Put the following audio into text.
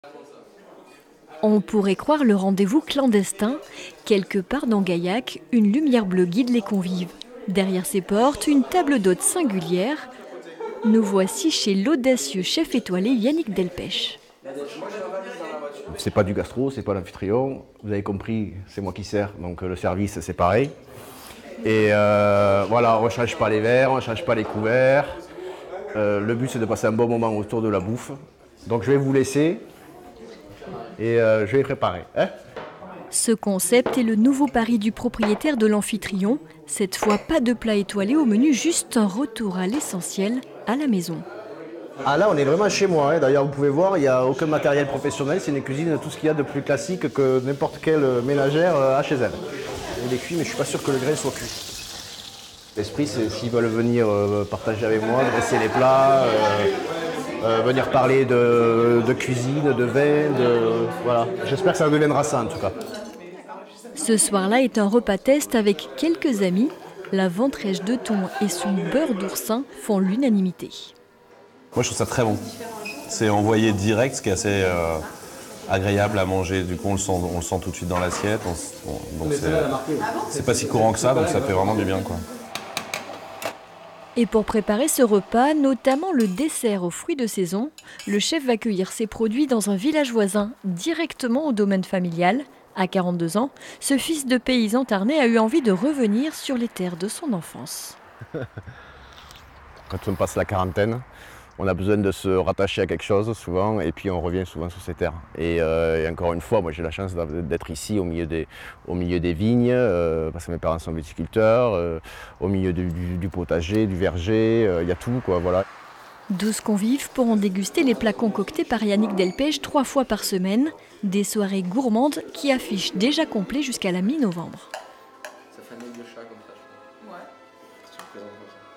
On pourrait croire le rendez-vous clandestin. Quelque part dans Gaillac, une lumière bleue guide les convives. Derrière ces portes, une table d'hôte singulière. Nous voici chez l'audacieux chef étoilé Yannick Delpech. C'est pas du gastro, c'est pas l'amphitryon. Vous avez compris, c'est moi qui sers, donc le service c'est pareil. Et voilà, on ne change pas les verres, on ne change pas les couverts. Le but c'est de passer un bon moment autour de la bouffe. Donc je vais vous laisser et je vais préparer. Hein? Ce concept est le nouveau pari du propriétaire de l'Amphitryon. Cette fois, pas de plat étoilé au menu, juste un retour à l'essentiel, à la maison. Ah là, on est vraiment chez moi. Hein. D'ailleurs, vous pouvez voir, il n'y a aucun matériel professionnel. C'est une cuisine, tout ce qu'il y a de plus classique que n'importe quelle ménagère a chez elle. Il est cuit, mais je ne suis pas sûr que le grain soit cuit. L'esprit, c'est s'ils veulent venir partager avec moi, dresser les plats, venir parler de cuisine, de vin, voilà. J'espère que ça deviendra ça en tout cas. Ce soir-là est un repas test avec quelques amis. La ventrèche de thon et son beurre d'oursin font l'unanimité. Moi, je trouve ça très bon. C'est envoyé direct, ce qui est assez agréable à manger. Du coup, on le sent tout de suite dans l'assiette. Donc c'est pas si courant que ça, donc ça fait vraiment du bien, quoi. Et pour préparer ce repas, notamment le dessert aux fruits de saison, le chef va cueillir ses produits dans un village voisin, directement au domaine familial. À 42 ans, ce fils de paysan tarnais a eu envie de revenir sur les terres de son enfance. Quand on passe la quarantaine, on a besoin de se rattacher à quelque chose souvent et puis on revient souvent sur ces terres. Et encore une fois, moi j'ai la chance d'être ici au milieu des vignes, parce que mes parents sont viticulteurs, au milieu du potager, du verger, il y a tout quoi, voilà. 12 convives pourront déguster les plats concoctés par Yannick Delpech 3 fois par semaine. Des soirées gourmandes qui affichent déjà complet jusqu'à la mi-novembre. Ça fait un œil de chat comme ça, je crois. Ouais. Si tu le présentes comme ça.